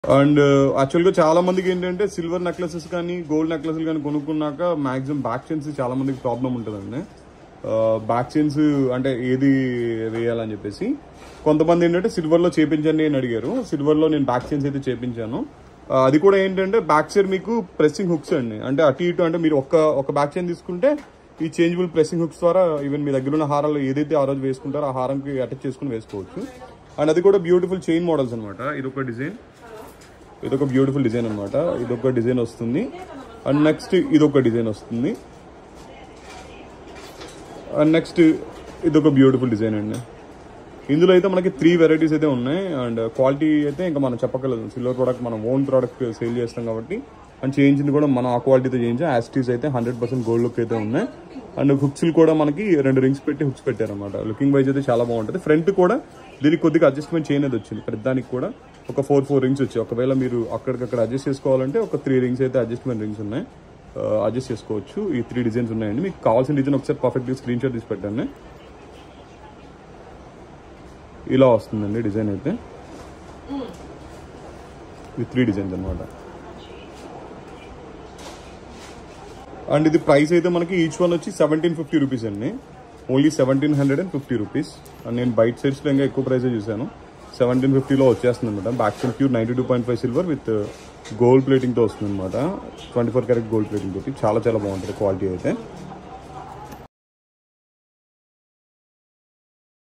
And యాక్చువల్గా చాలా మందికి ఏంటంటే సిల్వర్ నెక్లెసెస్ కానీ గోల్డ్ నెక్లెస్లు కానీ కొనుక్కున్నాక మాక్సిమం బ్యాక్ చైన్స్ చాలా మందికి ప్రాబ్లం ఉంటుందండి. బ్యాక్ చైన్స్ అంటే ఏది వేయాలని చెప్పేసి కొంతమంది ఏంటంటే సిల్వర్లో చేపించండి అని అడిగారు. సిల్వర్లో నేను బ్యాక్ చైన్స్ అయితే చేపించాను. అది కూడా ఏంటంటే బ్యాక్ సైడ్ మీకు ప్రెస్సింగ్ హుక్స్ అండి. అంటే అటు ఇటు అంటే మీరు ఒక బ్యాక్ చైన్ తీసుకుంటే ఈ చేంజబుల్ ప్రెస్సింగ్ హుక్స్ ద్వారా ఈవెన్ మీ దగ్గర ఉన్న హారాలు ఏదైతే ఆ రోజు వేసుకుంటారో ఆ హారంకి అటాచ్ చేసుకుని వేసుకోవచ్చు. అండ్ అది కూడా బ్యూటిఫుల్ చైన్ మోడల్స్ అనమాట. ఇదొక డిజైన్, ఇదొక బ్యూటిఫుల్ డిజైన్ అనమాట. ఇదొక డిజైన్ వస్తుంది. అండ్ నెక్స్ట్ ఇదొక డిజైన్ వస్తుంది. అండ్ నెక్స్ట్ ఇదొక బ్యూటిఫుల్ డిజైన్ అండి. ఇందులో అయితే మనకి 3 వెరైటీస్ అయితే ఉన్నాయి. అండ్ క్వాలిటీ అయితే ఇంకా మనం చెప్పగలదు. సిల్వర్ ప్రోడక్ట్ మనం ఓన్ ప్రోడక్ట్ సేల్ చేస్తాం కాబట్టి అండ్ చేయించింది కూడా మనం ఆ క్వాలిటీతో చేయించాం. యాస్టీస్ అయితే 100% గోల్డ్ లుక్ అయితే ఉన్నాయి. అండ్ హుక్స్లు కూడా మనకి 2 రింగ్స్ పెట్టి హుక్స్ పెట్టారనమాట. లుకింగ్ వైజ్ అయితే చాలా బాగుంటుంది. ఫ్రంట్ కూడా దీనికి కొద్దిగా అడ్జస్ట్మెంట్ చేయనేది వచ్చింది. ప్రతిదానికి కూడా ఒక 4 రింగ్స్ వచ్చాయి. ఒకవేళ మీరు అక్కడికక్కడ అడ్జస్ట్ చేసుకోవాలంటే ఒక 3 రింగ్స్ అయితే అడ్జస్ట్మెంట్ రింగ్స్ ఉన్నాయి, అడ్జస్ట్ చేసుకోవచ్చు. ఈ 3 డిజైన్స్ ఉన్నాయండి. మీకు కావాల్సిన డిజైన్ ఒకసారి పర్ఫెక్ట్గా స్క్రీన్ షాట్ తీసి పెట్టండి. ఇలా వస్తుందండి డిజైన్ అయితే. ఈ 3 డిజైన్స్ అనమాట. అండ్ ఇది ప్రైస్ అయితే మనకి ఈచ్ వన్ వచ్చి 1750 రూపీస్ అండి. Only 1750 rupees. అండ్ నేను బయట సైడ్స్లో ఇంకా ఎక్కువ ప్రైసే చూశాను. 1750లో వచ్చేస్తుంది అనమాట. Back side pure 92.5 silver with gold ప్లేటింగ్తో వస్తుంది అనమాట. 24 క్యారెట్ గోల్డ్ ప్లేటింగ్ తోటి చాలా చాలా బాగుంటుంది క్వాలిటీ అయితే.